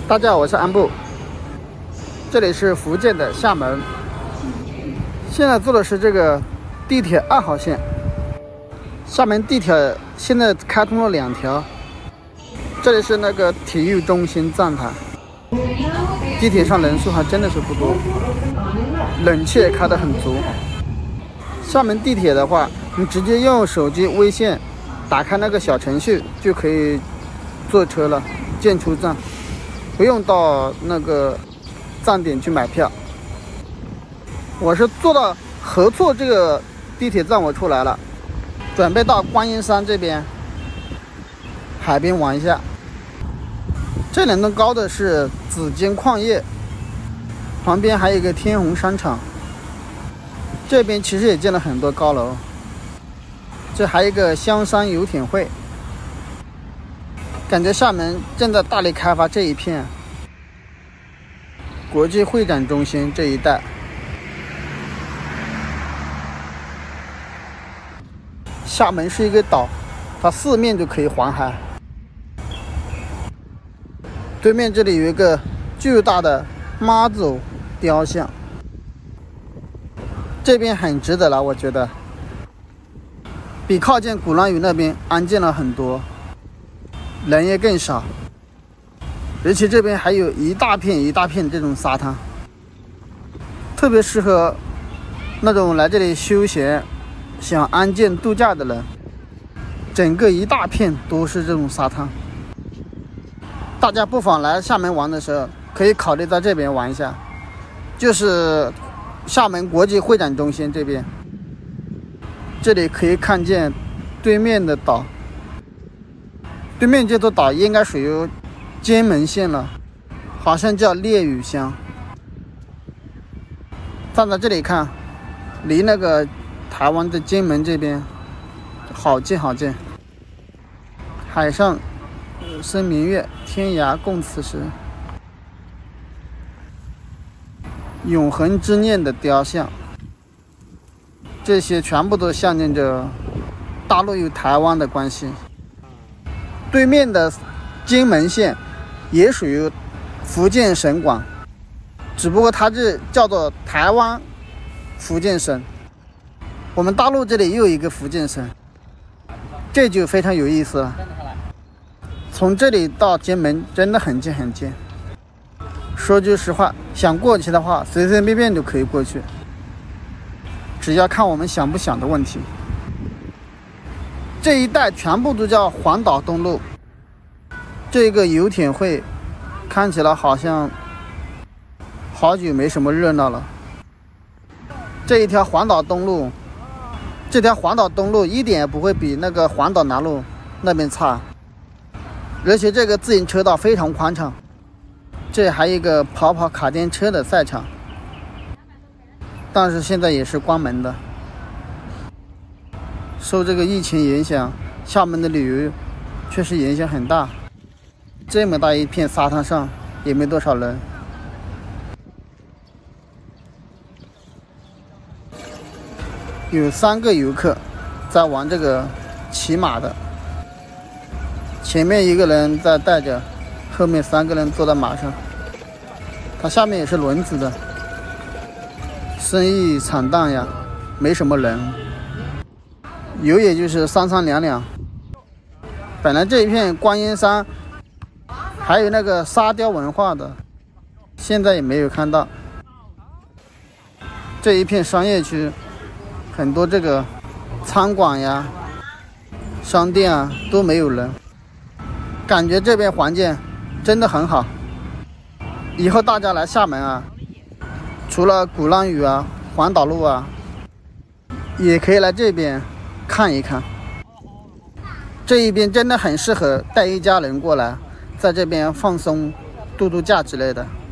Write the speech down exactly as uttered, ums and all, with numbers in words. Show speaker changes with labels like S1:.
S1: 大家好，我是安布，这里是福建的厦门。现在坐的是这个地铁二号线。厦门地铁现在开通了两条，这里是那个体育中心站台。地铁上人数还真的是不多，冷气也开得很足。厦门地铁的话，你直接用手机微信打开那个小程序就可以坐车了，进出站。不用到那个站点去买票。我是坐到合作这个地铁站，我出来了，准备到观音山这边海边玩一下。这两栋高的是紫金矿业，旁边还有一个天虹商场。这边其实也建了很多高楼，这还有一个香山游艇会。感觉厦门正在大力开发这一片国际会展中心这一带。厦门是一个岛，它四面就可以环海。对面这里有一个巨大的妈祖雕像，这边很值得了，我觉得比靠近鼓浪屿那边安静了很多，人也更少，而且这边还有一大片一大片这种沙滩，特别适合那种来这里休闲、想安静度假的人。整个一大片都是这种沙滩，大家不妨来厦门玩的时候，可以考虑在这边玩一下，就是厦门国际会展中心这边，这里可以看见对面的岛。对面这座岛应该属于金门县了，好像叫烈屿乡。站在这里看，离那个台湾的金门这边好近好近。海上生明月，天涯共此时。永恒之念的雕像，这些全部都象征着大陆与台湾的关系。对面的金门县也属于福建省管，只不过它这叫做台湾福建省。我们大陆这里又有一个福建省，这就非常有意思了。从这里到金门真的很近很近，说句实话，想过去的话随随便便就可以过去，只要看我们想不想的问题。这一带全部都叫环岛东路。这个游艇会看起来好像好久没什么热闹了。这一条环岛东路，这条环岛东路一点也不会比那个环岛南路那边差，而且这个自行车道非常宽敞。这还有一个跑跑卡丁车的赛场，但是现在也是关门的。受这个疫情影响，厦门的旅游确实影响很大。这么大一片沙滩上也没多少人。有三个游客在玩这个骑马的，前面一个人在带着，后面三个人坐在马上，它下面也是轮子的。生意惨淡呀，没什么人，有也就是三三两两。本来这一片观音山还有那个沙雕文化的，现在也没有看到。这一片商业区，很多这个餐馆呀、商店啊都没有人，感觉这边环境真的很好。以后大家来厦门啊，除了鼓浪屿啊、环岛路啊，也可以来这边看一看。这一边真的很适合带一家人过来，在这边放松、度度假之类的。